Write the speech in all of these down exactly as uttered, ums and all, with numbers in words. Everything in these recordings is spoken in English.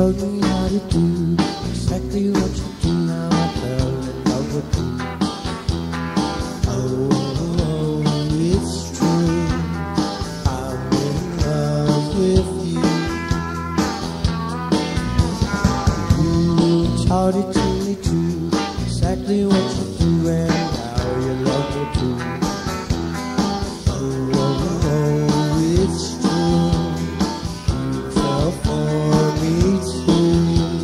showed me how to do exactly what you do. Now I fell in love with you. Oh, oh, it's true, I'm in love with you. You taught it to me too, exactly what you do and how you love me too. Oh, oh, oh, it's true, you fell for me too.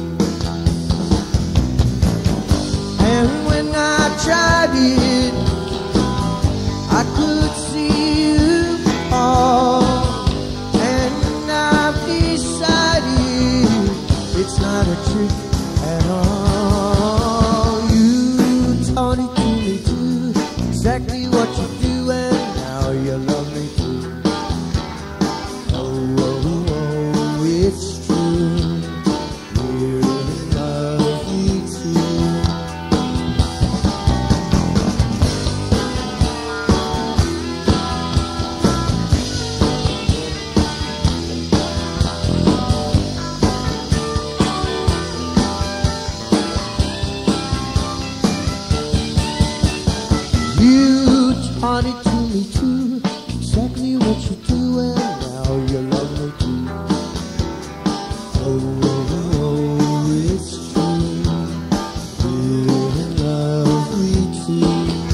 And when I tried it, I could see you all, and I've decided it's not a trick at all. You taught it to me too, exactly what you do and how you love me too. Oh, oh, oh, it's true, you love me too. You taught it to me too, exactly what you do and now you love me too. Oh, oh, oh, it's true, you love me too.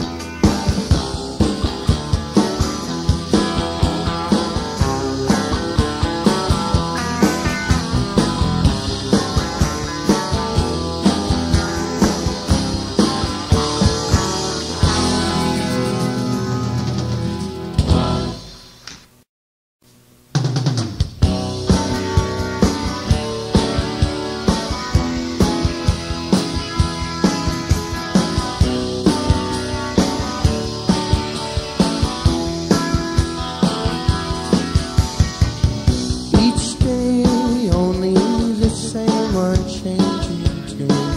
Each day only the same unchanging tune,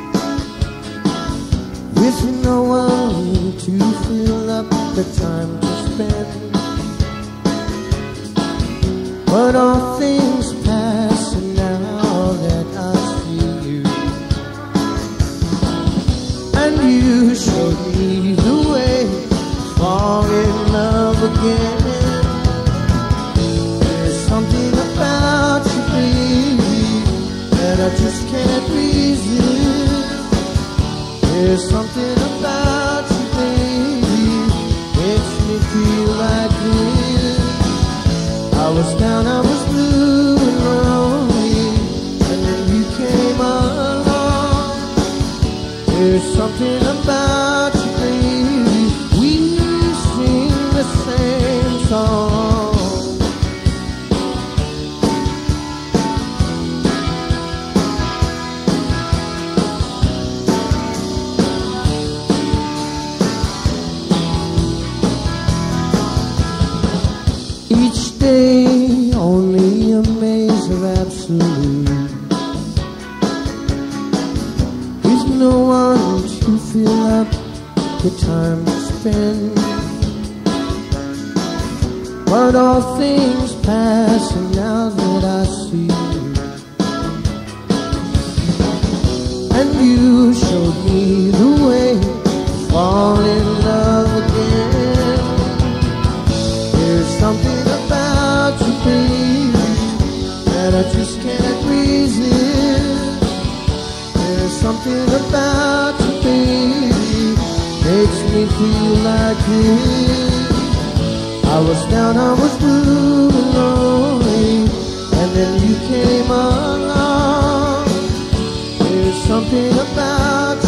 with no one to fill up the time to spend. But all things pass, and now that I see you, and you showed me the way to fall in love again. There's something about you, baby, that I just can't resist. There's something about you, baby, makes me feel like this. I was down, I was blue and lonely, and then you came along. There's something about you, baby, we sing the same song. Each day only a maze of absolute, with no one to fill up the time to spend. But all things pass, and now that I see you, and you showed me the way to fall in love again. There's something about you, baby, that I just can't resist. There's something about you, baby, makes me feel like this. I was down, I was blue and lonely, and then you came along. There's something about